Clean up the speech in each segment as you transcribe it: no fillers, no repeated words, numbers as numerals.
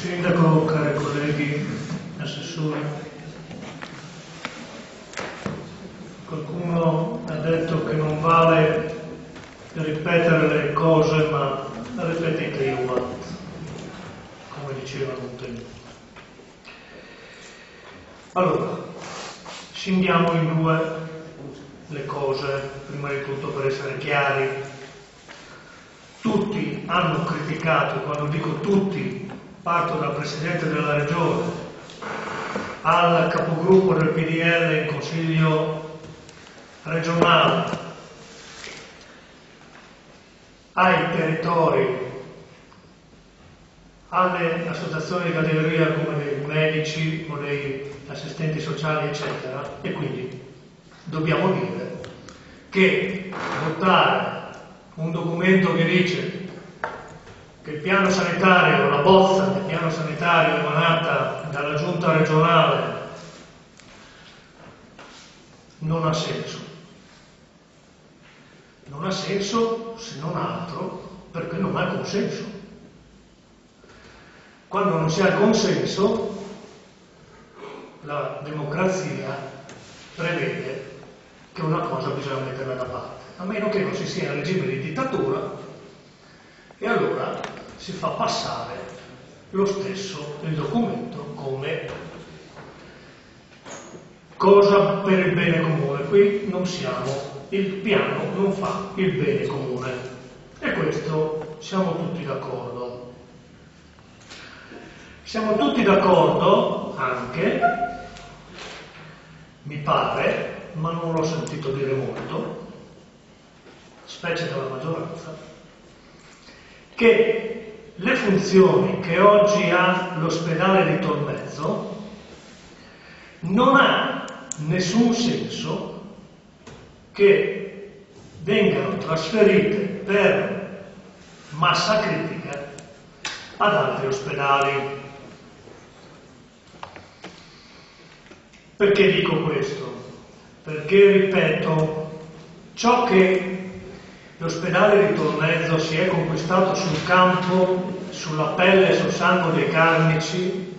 Sindaco, cari colleghi, assessori, qualcuno ha detto che non vale ripetere le cose, ma ripetite io, come dicevano un tempo. Allora, scindiamo in due le cose, prima di tutto per essere chiari. Tutti hanno criticato, quando dico tutti, parto dal Presidente della Regione, al capogruppo del PDL in Consiglio regionale, ai territori, alle associazioni di categoria come dei medici o dei assistenti sociali, eccetera, e quindi dobbiamo dire che votare un documento che dice che il piano sanitario, la bozza del piano sanitario emanata dalla giunta regionale non ha senso. Non ha senso se non altro perché non ha consenso. Quando non si ha consenso, la democrazia prevede che una cosa bisogna metterla da parte, a meno che non si sia in regime di dittatura, e allora si fa passare lo stesso il documento come cosa per il bene comune. Qui non siamo, il piano non fa il bene comune, e questo siamo tutti d'accordo. Siamo tutti d'accordo anche, mi pare, ma non l'ho sentito dire molto, specie dalla maggioranza, che le funzioni che oggi ha l'ospedale di Tolmezzo non ha nessun senso che vengano trasferite per massa critica ad altri ospedali. Perché dico questo? Perché, ripeto, ciò che l'ospedale di Tolmezzo si è conquistato sul campo, sulla pelle e sul sangue dei carnici,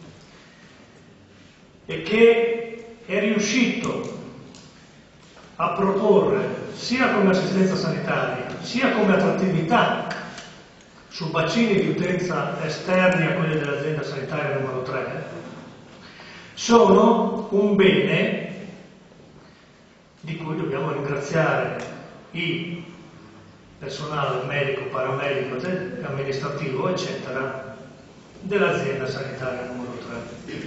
e che è riuscito a proporre sia come assistenza sanitaria sia come attrattività su bacini di utenza esterni a quelli dell'azienda sanitaria numero 3, sono un bene di cui dobbiamo ringraziare il personale medico, paramedico, amministrativo, eccetera, dell'azienda sanitaria numero 3.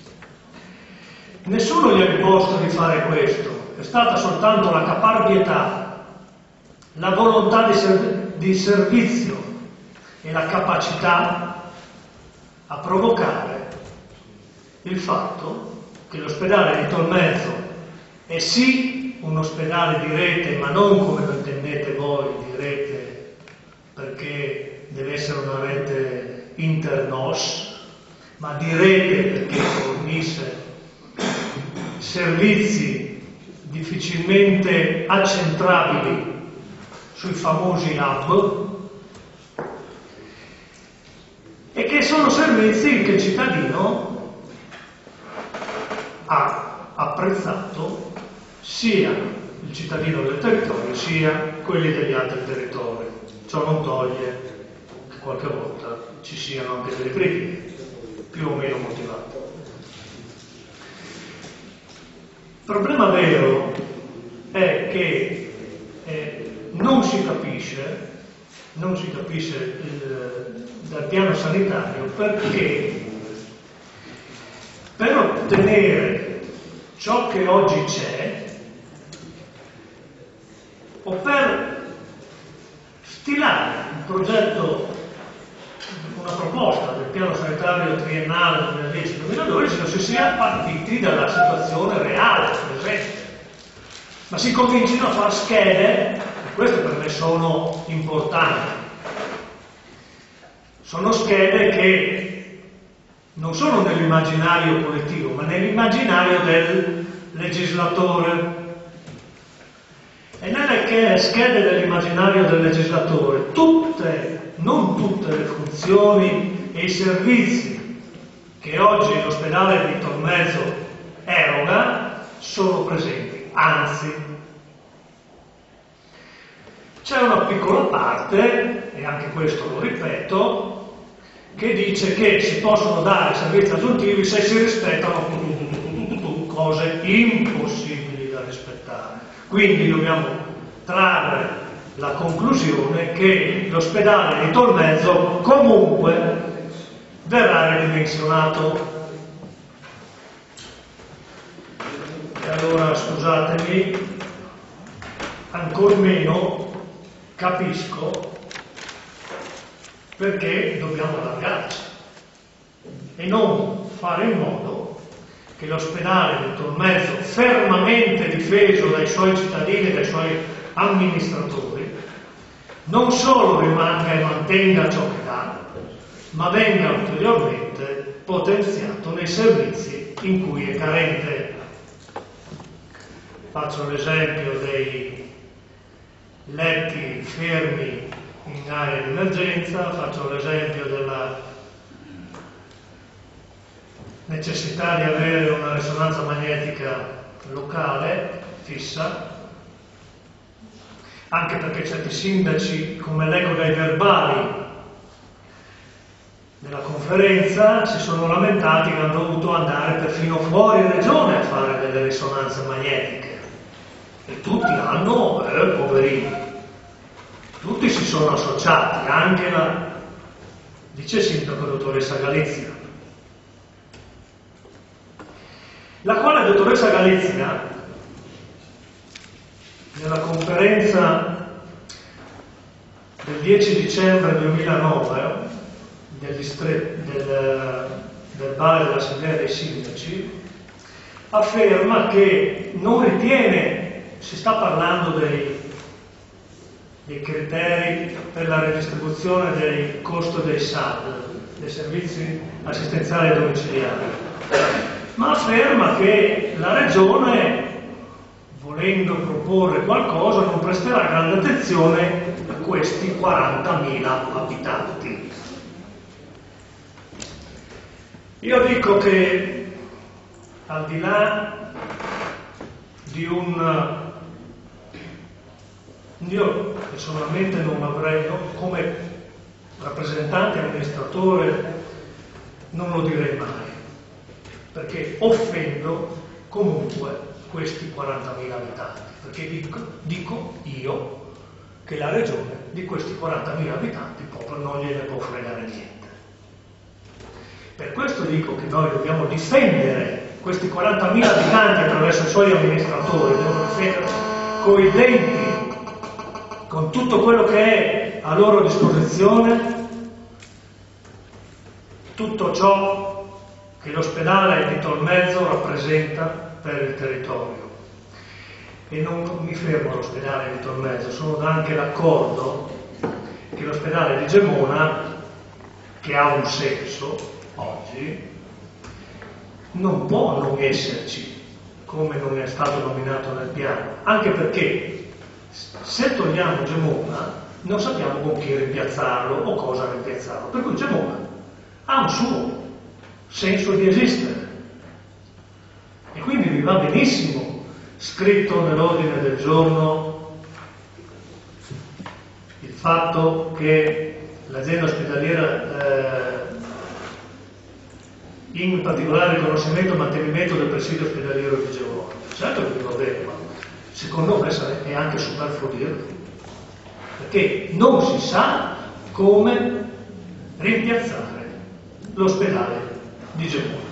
Nessuno gli ha imposto di fare questo, è stata soltanto la caparbietà, la volontà di servizio e la capacità a provocare il fatto che l'ospedale di Tolmezzo è sì un ospedale di rete, ma non come lo intendete voi di rete, perché deve essere una rete internos, ma di rete perché fornisce servizi difficilmente accentrabili sui famosi hub, e che sono servizi che il cittadino ha apprezzato, sia il cittadino del territorio sia quelli degli altri territori. Ciò non toglie che qualche volta ci siano anche delle critiche più o meno motivate. Il problema vero è che non si capisce dal piano sanitario perché per ottenere ciò che oggi c'è, o per stilare un progetto, una proposta del piano sanitario triennale 2010-2012, non si sia partiti dalla situazione reale, presente, ma si comincino a fare schede, e queste per me sono importanti. Sono schede che non sono nell'immaginario collettivo, ma nell'immaginario del legislatore. E nelle schede dell'immaginario del legislatore, non tutte le funzioni e i servizi che oggi l'ospedale di Tolmezzo eroga sono presenti, anzi c'è una piccola parte, e anche questo lo ripeto, che dice che si possono dare servizi aggiuntivi se si rispettano cose impossibili da rispettare. Quindi dobbiamo trarre la conclusione che l'ospedale di Tolmezzo comunque verrà ridimensionato. E allora scusatemi, ancor meno capisco perché dobbiamo allargarci e non fare in modo che l'ospedale di Tolmezzo, fermamente difeso dai suoi cittadini e dai suoi amministratori, non solo rimanga e mantenga ciò che dà, ma venga ulteriormente potenziato nei servizi in cui è carente. Faccio l'esempio dei letti fermi in aree di emergenza, faccio l'esempio della necessità di avere una risonanza magnetica locale, fissa, anche perché certi sindaci, come leggo dai verbali della conferenza, si sono lamentati che hanno dovuto andare perfino fuori regione a fare delle risonanze magnetiche. E tutti hanno, poverini, tutti si sono associati, anche la vice sindaco dottoressa Galizia, la quale dottoressa Galizia nella conferenza del 10 dicembre 2009 del Vale dell'Assemblea dei Sindaci afferma che non ritiene, si sta parlando dei criteri per la redistribuzione del costo dei SAD, dei servizi assistenziali domiciliari, ma afferma che la Regione, volendo proporre qualcosa, non presterà grande attenzione a questi 40.000 abitanti. Io dico che al di là di io personalmente non avrei, come rappresentante amministratore, non lo direi mai, perché offendo comunque questi 40.000 abitanti, perché dico io che la regione di questi 40.000 abitanti proprio non gliene può fregare niente. Per questo dico che noi dobbiamo difendere questi 40.000 abitanti attraverso i suoi amministratori, dobbiamo difendere coi denti, con tutto quello che è a loro disposizione, tutto ciò che l'ospedale di Tolmezzo rappresenta per il territorio. E non mi fermo all'ospedale di Tolmezzo, sono anche d'accordo che l'ospedale di Gemona, che ha un senso oggi, non può non esserci come non è stato nominato nel piano, anche perché se togliamo Gemona non sappiamo con chi rimpiazzarlo o cosa rimpiazzarlo, per cui Gemona ha un suo senso di esistere e quindi vi va benissimo scritto nell'ordine del giorno il fatto che l'azienda ospedaliera, in particolare il riconoscimento e mantenimento del presidio ospedaliero di Gemona, certo che vi va bene, ma secondo me è anche superfluo dirlo, perché non si sa come rimpiazzare l'ospedale di Gemona.